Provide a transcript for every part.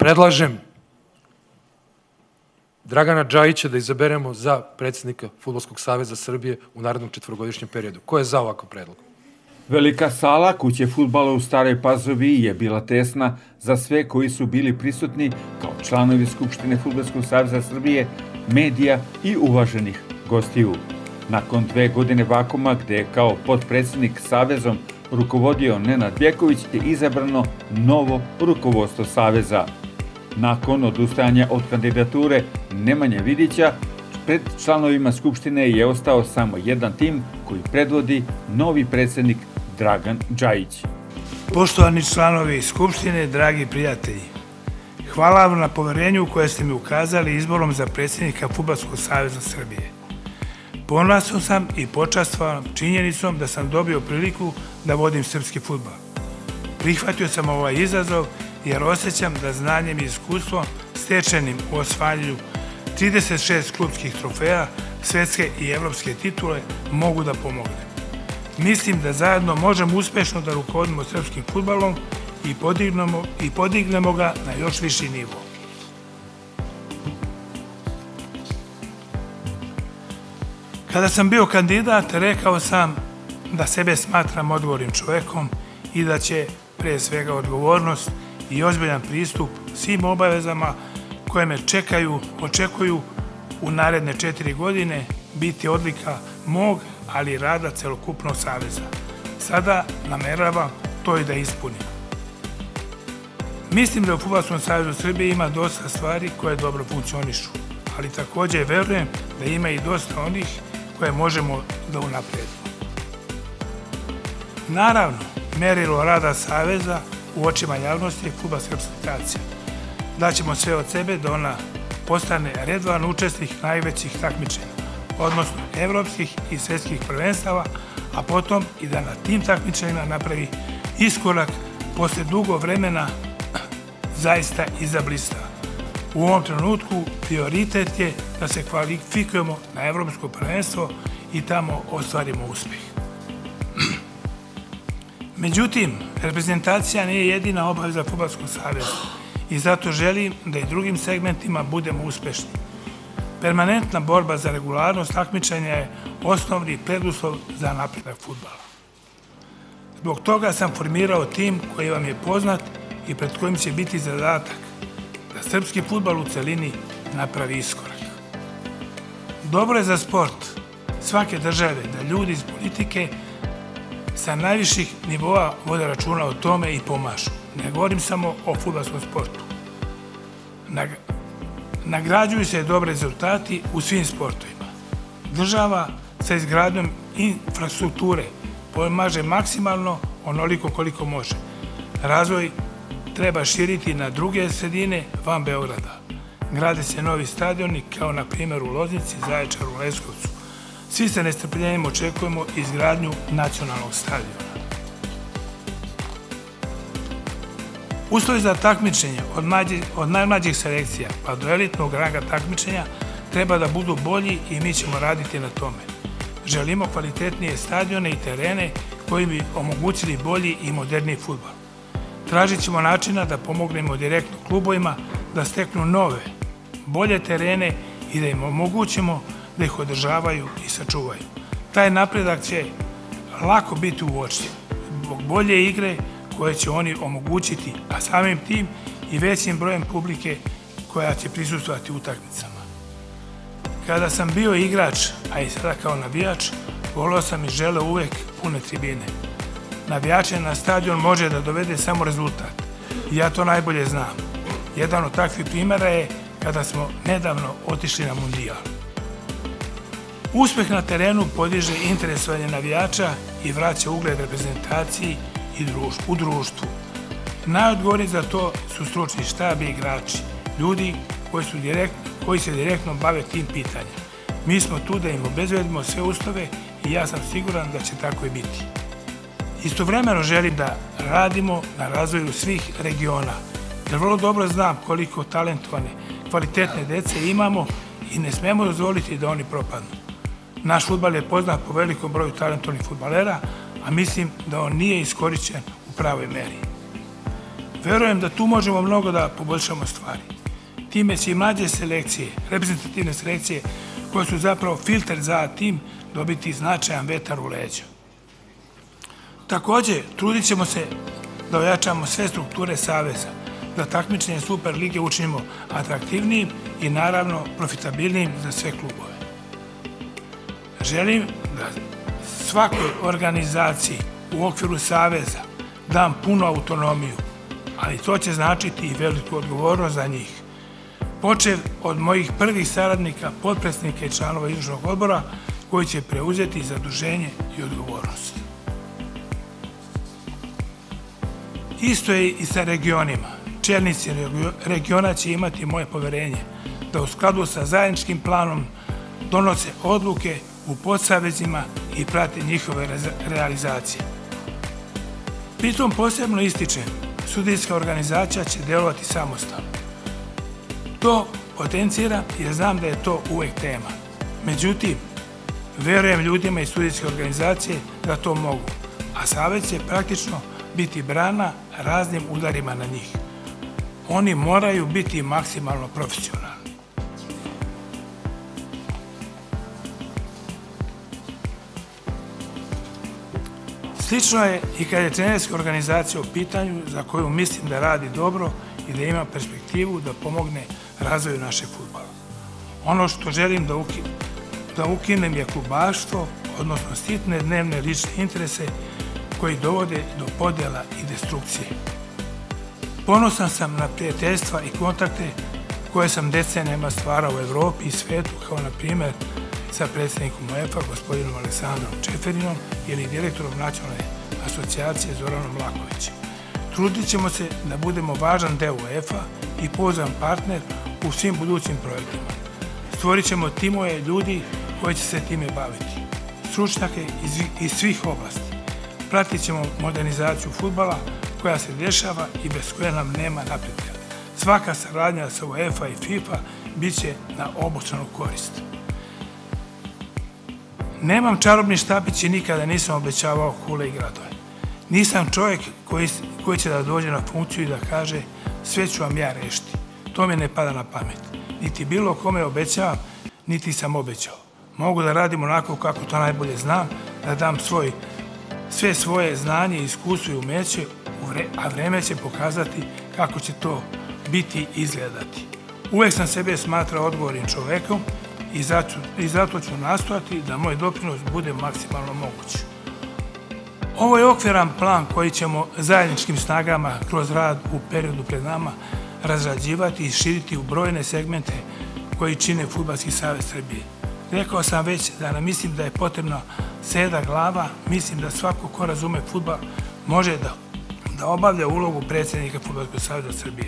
predlažem Dragana Džajića da izaberemo za predsjednika Fudbalskog saveza Srbije u narednom četvorogodišnjem periodu. Ko je za ovakav predlog? Velika sala kuće fudbala u Staroj Pazovi je bila tesna za sve koji su bili prisutni kao članovi Skupštine Fudbalskog saveza Srbije, medija i uvaženih gostiju. Nakon 2 godine vakuma, gde je kao potpredsjednik savezom rukovodio Nenad Bjeković, je izabrano novo rukovodstvo saveza. Nakon odustajanja od kandidature Nemanje Vidića, pred članovima Skupštine je ostao samo jedan tim koji predvodi novi predsjednik Dragan Džajić. Poštovani članovi Skupštine, dragi prijatelji, hvala vam na poverenju koje ste mi ukazali izborom za predsjednika Fudbalskog saveza Srbije. Ponosan sam i počastvovan činjenicom da sam dobio priliku da vodim srpski fudbal. Prihvatio sam ovaj izazov jer osjećam da znanjem i iskustvom stečenim u osvajanju 36 klubskih trofeja, svetske i evropske titule mogu da pomognem. Mislim da zajedno možemo uspešno da rukovodimo srpskim fudbalom i podignemo ga na još viši nivo. Kada sam bio kandidat, rekao sam da sebe smatram odgovornim čovekom i da će pre svega odgovornost i ozbiljan pristup svim obavezama koje me očekuju u naredne 4 godine biti odlika mog, ali i rada celokupnog saveza. Sada nameravam to i da ispunim. Mislim da u Fudbalskom savezu Srbije ima dosta stvari koje dobro funkcionišu, ali takođe verujem da ima i dosta onih koje možemo da unapredimo. Naravno, merilo rada saveza u očima javnosti je fudbalska reprezentacija. Daćemo sve od sebe da ona postane redovan učesnik najvećih takmičenja, odnosno evropskih i svetskih prvenstava, a potom i da na tim takmičenjima napravi iskorak posle dugo vremena zaista iza blista. U ovom trenutku prioritet je da se kvalifikujemo na evropsko prvenstvo i tamo ostvarimo uspeh. Međutim, reprezentacija nije jedina obaveza Fudbalskog saveza i zato želim da i drugim segmentima budemo uspešni. Permanentna borba za regularnost takmičenja je osnovni preduslov za napredak fudbala. Zbog toga sam formirao tim koji vam je poznat i pred kojim će biti zadatak da srpski fudbal u celini napravi iskorak. Dobro je za sport svake države da ljudi iz politike sa najviših nivoa vode računa o tome i pomažu. Ne govorim samo o fudbalskom sportu. Nagrađuju se dobre rezultati u svim sportovima. Država sa izgradnjom infrastrukture pomaže maksimalno onoliko koliko može. Razvoj treba širiti na druge sredine van Beograda. Grade se novi stadioni kao na primjer u Loznici, Zaječaru, Leskovcu. Svi sa nestrpljenjem očekujemo izgradnju nacionalnog stadiona. Uslovi za takmičenje od najmlađih selekcija pa do elitnog ranga takmičenja treba da budu bolji i mi ćemo raditi na tome. Želimo kvalitetnije stadione i terene koji bi omogućili bolji i moderniji fudbal. Tražit ćemo načina da pomognemo direktno klubovima da steknu nove, bolje terene i da im omogućimo da ih održavaju i sačuvaju. Taj napredak će lako biti uočljiv zbog bolje igre koje će oni omogućiti, a samim tim i većim brojem publike koja će prisustvovati utakmicama. Kada sam bio igrač, a i sada kao navijač, voleo sam i želeo uvek pune tribine. Navijače na stadion može da dovede samo rezultat i ja to najbolje znam. Jedan od takvih primjera je kada smo nedavno otišli na Mundijal. Uspeh na terenu podiže interesovanje navijača i vraća ugled reprezentaciji i u društvu. Najodgovorniji za to su stručni štab i igrači, ljudi koji se direktno bave tim pitanjem. Mi smo tu da im obezbedimo sve uslove i ja sam siguran da će tako i biti. Istovremeno želim da radimo na razvoju svih regiona, jer vrlo dobro znam koliko talentovane, kvalitetne dece imamo i ne smemo dozvoliti da oni propadnu. Naš fudbal je poznat po velikom broju talentovnih fudbalera, a mislim da on nije iskorišćen u pravoj meri. Verujem da tu možemo mnogo da poboljšamo stvari. Time će i mlađe selekcije, reprezentativne selekcije, koje su zapravo filter za tim, dobiti značajan vetar u leđa. Takođe, trudit ćemo se da ojačamo sve strukture Saveza, da takmičenje Super lige učinimo atraktivnijim i naravno profitabilnijim za sve klubove. Želim da svakoj organizaciji u okviru Saveza dam punu autonomiju, ali to će značiti i veliku odgovornost za njih. Počev od mojih prvih saradnika, potpredsjednika i članova izvršnog odbora koji će preuzeti zaduženje i odgovornost. Isto je i sa regionima. Čelnici regiona će imati moje poverenje da u skladu sa zajedničkim planom donose odluke u podsavezima i prate njihove realizacije. Pritom posebno ističem, sudijska organizacija će delovati samostalno. To potenciram jer znam da je to uvek tema. Međutim, verujem ljudima iz sudijske organizacije da to mogu, a savez će praktično biti brana raznim udarima na njih. Oni moraju biti maksimalno profesionalni. Slično je i kad je trenerska organizacija u pitanju za koju mislim da radi dobro i da ima perspektivu da pomogne razvoju našeg fudbala. Ono što želim da ukinem je klubaštvo, odnosno sitne dnevne lične interese koji dovode do podjela i destrukcije. Ponosan sam na prijateljstva i kontakte koje sam decenijama stvarao u Evropi i svetu, kao na primjer sa predsjednikom UEFA, gospodinom Aleksandrom Čeferinom ili direktorom Nacionalne asocijacije Zoranom Lakovićem. Trudit ćemo se da budemo važan deo UEFA i pouzdan partner u svim budućim projektima. Stvorit ćemo timove ljudi koji će se time baviti, stručnjake iz svih oblasti. Pratit ćemo modernizaciju fudbala koja se dešava i bez koje nam nema napretka. Svaka saradnja sa UEFA i FIFA bit će na obostranu korist. Nemam čarobni štapić i nikada nisam obećavao kule i gradove. Nisam čovjek koji će da dođe na funkciju i da kaže sve ću vam ja rešiti. To mi ne pada na pamet. Niti bilo kome obećavam, niti sam obećao. Mogu da radim onako kako to najbolje znam, da dam sve svoje znanje, iskustvo i umeće, a vreme će pokazati kako će to biti i izgledati. Uvek sam sebe smatrao odgovornim čovekom i zato ću nastojati da moj doprinos bude maksimalno moguć. Ovo je okviran plan koji ćemo zajedničkim snagama kroz rad u periodu pred nama razrađivati i širiti u brojne segmente koji čine Fudbalski savez Srbije. Rekao sam već da nam mislim da je potrebna seda glava, mislim da svako ko razume fudbal može da obavlja ulogu predsjednika Fudbalskog saveza Srbije.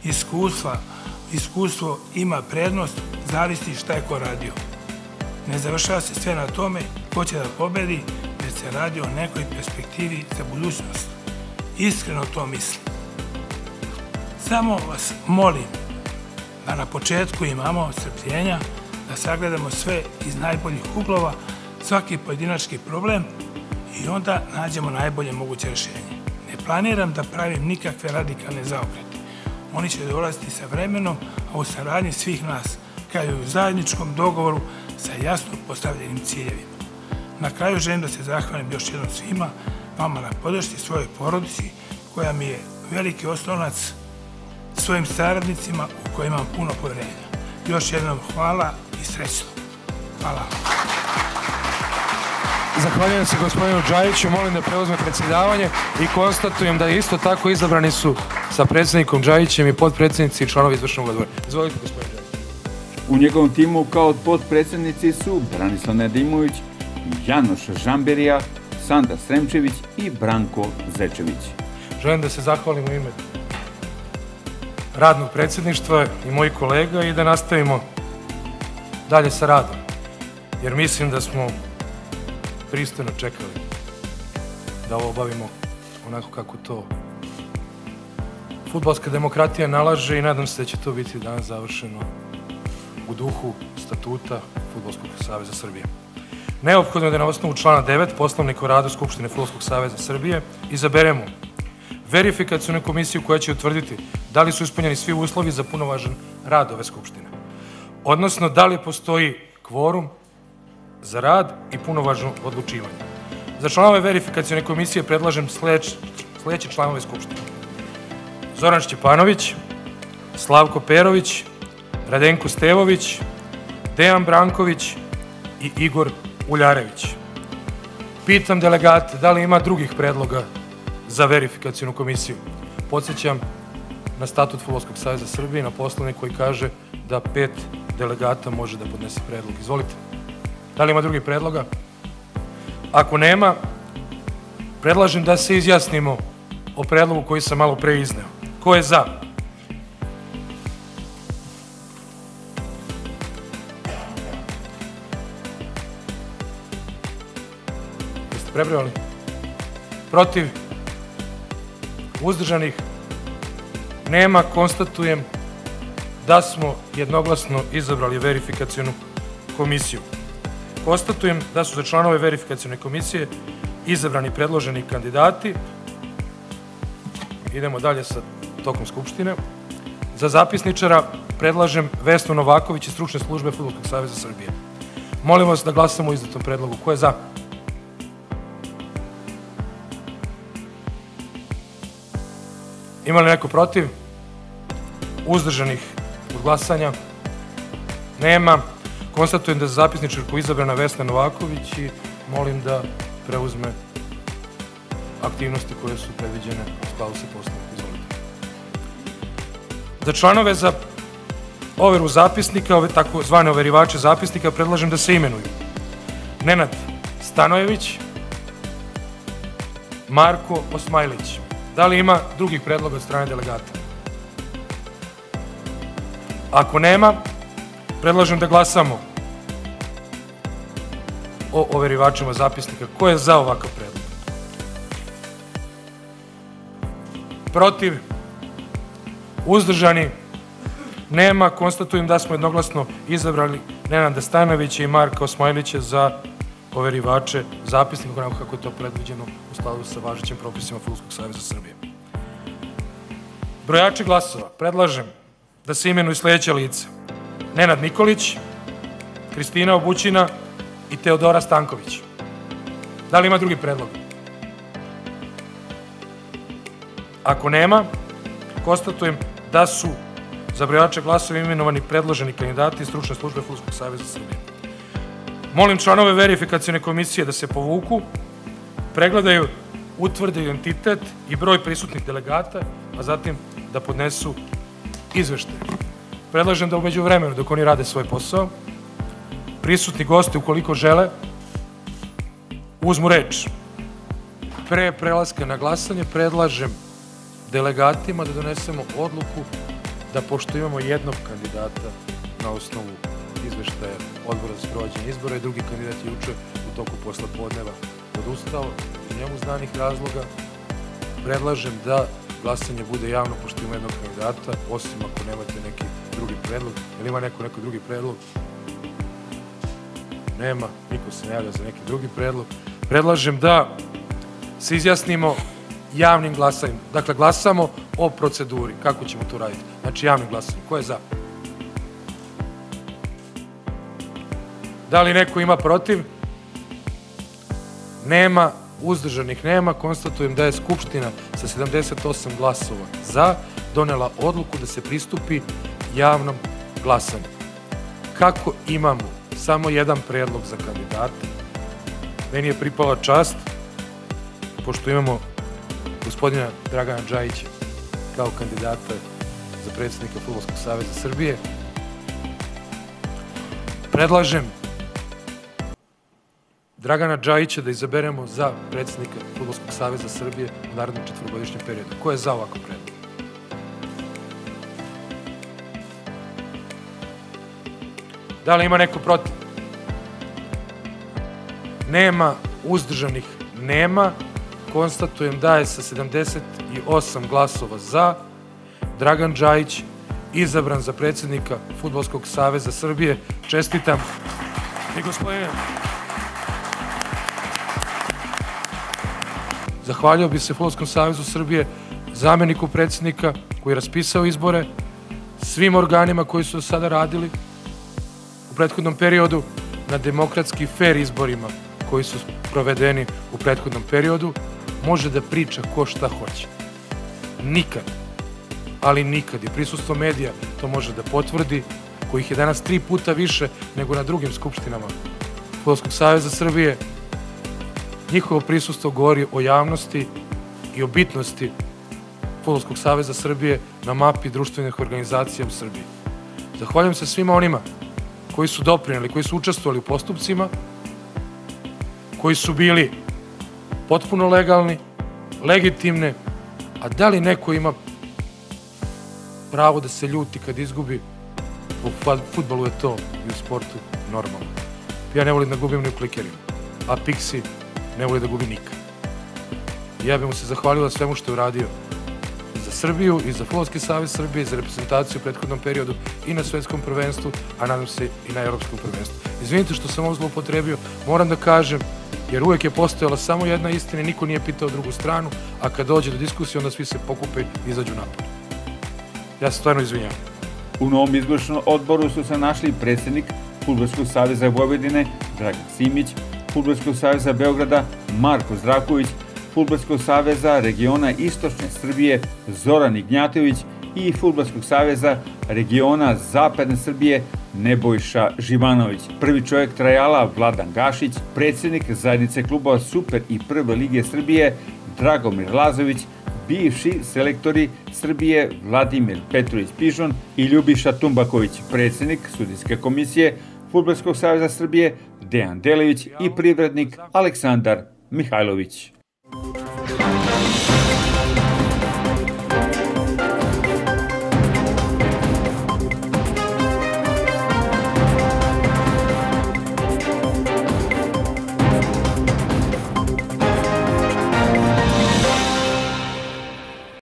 Iskustvo ima prednost, zavisi šta je ko radio. Ne završava se sve na tome ko će da pobedi, već se radi o nekoj perspektivi za budućnost. Iskreno to mislim. Samo vas molim da na početku imamo strpljenja, da sagledamo sve iz najboljih uglova, svaki pojedinački problem i onda nađemo najbolje moguće rješenje. Ne planiram da pravim nikakve radikalne zaokrete. Oni će dolaziti sa vremenom, a u saradnji svih nas, kao i u zajedničkom dogovoru sa jasno postavljenim ciljevima. Na kraju želim da se zahvalim još jednom svima, vama na podršci, svojoj porodici, koja mi je veliki oslonac, svojim saradnicima u kojima imam puno poverenja. Još jednom hvala i srećno. Hvala. Zahvaljujem se gospodinu Džajiću, molim da preuzme predsjedavanje i konstatujem da isto tako izabrani su sa predsjednikom Džajićem i potpredsjednici i članovi izvršnog odbora. Izvolite gospodin Džajić. U njegovom timu kao potpredsjednici su Branislav Nedimović, Janoš Žamberija, Sanda Sremčević i Branko Zečević. Želim da se zahvalim u ime radnog predsjedništva i mojih kolega i da nastavimo dalje sa radom. Jer mislim da smo pristojno čekali da ovo obavimo onako kako to fudbalska demokratija nalaže i nadam se da će to biti danas završeno u duhu statuta Fudbalskog saveza Srbije. Neophodno je da na osnovu člana 9 Poslovnika o radu Skupštine Fudbalskog saveza Srbije izaberemo verifikacionu komisiju koja će utvrditi da li su ispunjeni svi uslovi za punovažan rad ove Skupštine, odnosno da li postoji kvorum za rad i punovažno odlučivanje. Za članove verifikacione komisije predlažem sledeće članove Skupštine: Zoran Šćepanović, Slavko Perović, Radenko Stevović, Dejan Branković i Igor Uljarević. Pitam delegate da li ima drugih predloga za verifikacionu komisiju. Podsjećam na statut Fudbalskog saveza Srbije, na Poslovnik koji kaže da 5 delegata može da podnese predlog. Izvolite. Da li ima drugih predloga? Ako nema, predlažem da se izjasnimo o predlogu koji sam malo pre izneo. Ko je za? Jeste prebrojali? Protiv? Uzdržanih? Nema. Konstatujem da smo jednoglasno izabrali verifikacionu komisiju. Konstatujem da su za članove verifikacione komisije izabrani predloženi kandidati. Idemo dalje sa tokom Skupštine. Za zapisničara predlažem Vesnu Novaković iz stručne službe Fudbalskog saveza Srbije. Molim vas da glasamo o izdatom predlogu. Ko je za? Ima li neko protiv? Uzdržanih od glasanja? Nema. Konstatujem da je za zapisničarku izabrana Vesna Novaković i molim da preuzme aktivnosti koje su predviđene u skladu sa Poslovnikom. Izvolite. Za članove za overu zapisnika, tako zvane overivače zapisnika, predlažem da se imenuju Nenad Stanojević, Marko Osmajlić. Da li ima drugih predloga od strane delegata? Ako nema, predlažem da glasamo o overivačima zapisnika. Ko je za ovakav predlog? Protiv? Uzdržani? Nema. Konstatujem da smo jednoglasno izabrali Nenada Stanojevića i Marka Osmajlića za overivače zapisnika, onako kako je to predviđeno u skladu sa važećim propisima Fudbalskog saveza Srbije. Brojači glasova predlažem da se imenuju sledeća lica: Nenad Nikolić, Kristina Obućina i Teodora Stanković. Da li ima drugi predlog? Ako nema, konstatujem da su za brojače glasova imenovani predloženi kandidati iz stručne službe Fudbalskog saveza Srbije. Molim članove verifikacione komisije da se povuku, pregledaju, utvrde identitet i broj prisutnih delegata, a zatim da podnesu izveštaje. Predlažem da u međuvremenu, dok oni rade svoj posao, prisutni gosti, ukoliko žele, uzmu reč. Pre prelaska na glasanje predlažem delegatima da donesemo odluku da, pošto imamo jednog kandidata na osnovu izveštaja Odbora za sprovođenje izbora i drugi kandidat je juče u toku poslepodneva odustao iz njemu znanih razloga, predlažem da glasanje bude javno, pošto ima jednog kandidata, osim ako nemate neki drugi predlog. Ili ima neko drugi predlog? Nema. Niko se ne javlja za neki drugi predlog. Predlažem da se izjasnimo javnim glasanjem. Dakle, glasamo o proceduri. Kako ćemo to raditi? Znači, javnim glasanjem. Ko je za? Da li neko ima protiv? Nema. Uzdržanih nema. Konstatujem da je Skupština sa 78 glasova za donela odluku da se pristupi javnom glasanju. Kako imamo samo jedan predlog za kandidata, meni je pripala čast, pošto imamo gospodina Dragana Džajića kao kandidata za predsednika Fudbalskog saveza Srbije, predlažem Dragana Džajića da izaberemo za predsednika Fudbalskog saveza Srbije u narednom 4-godišnjem periodu. Ko je za ovakav predlog? Da li ima neko protiv? Nema. Uzdržanih nema. Konstatujem da je sa 78 glasova za Dragan Džajić izabran za predsednika Fudbalskog saveza Srbije. Čestitam. I gospodine, Zahvalio bi se Fudbalskom savezu Srbije, zameniku predsjednika koji je raspisao izbore, svim organima koji su sada radili u prethodnom periodu na demokratski fair izborima koji su provedeni u prethodnom periodu. Može da priča ko šta hoće. Nikad, ali nikad, i prisustvo medija to može da potvrdi, kojih je danas 3 puta više nego na drugim skupštinama Fudbalskog saveza Srbije. Njihovo prisustvo govori o javnosti i o bitnosti Fudbalskog saveza Srbije na mapi društvenih organizacija u Srbiji. Zahvaljujem se svima onima koji su doprineli, koji su učestvovali u postupcima, koji su bili potpuno legalni, legitimne, a da li neko ima pravo da se ljuti kad izgubi? U fudbalu je to i u sportu normalno. Ja ne volim da gubim ni u klikerima, a Pixi ne voli da gubi nikad. Ja bih mu se zahvalila svemu što je uradio za Srbiju i za Fudbalski savez Srbije, za reprezentaciju u prethodnom periodu i na svetskom prvenstvu, a nadam se i na evropskom prvenstvu. Izvinite što sam ovo zloupotrebio, moram da kažem, jer uvek je postojala samo jedna istina i niko nije pitao drugu stranu, a kad dođe do diskusije onda svi se pokupe i izađu napad. Ja se stvarno izvinjam. U novom izvršnom odboru su se našli predsjednik Fudbalskog saveza Vojvodine Dragan Simić, Fudbalskog saveza Beograda Marko Zdravković, Fudbalskog saveza regiona Istočne Srbije Zoran Ignjatović i Fudbalskog saveza regiona Zapadne Srbije Nebojša Živanović. Prvi čovjek trajala Vladan Gašić, predsjednik zajednice klubova Super i Prve lige Srbije Dragomir Lazović, bivši selektori Srbije Vladimir Petrović-Pižon i Ljubiša Tumbaković, predsjednik sudijske komisije Fudbalskog saveza Srbije Dejan Delević i privrednik Aleksandar Mihajlović.